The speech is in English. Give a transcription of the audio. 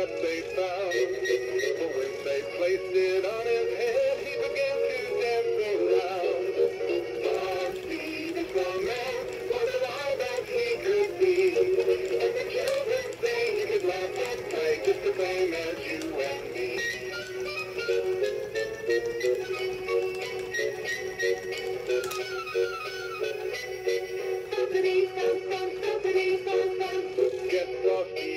that they found. But when they placed it on his head, he began to dance around. Frosty the Snowman was all that he could be. And the children say he could laugh and play just the same as you and me. Get Frosty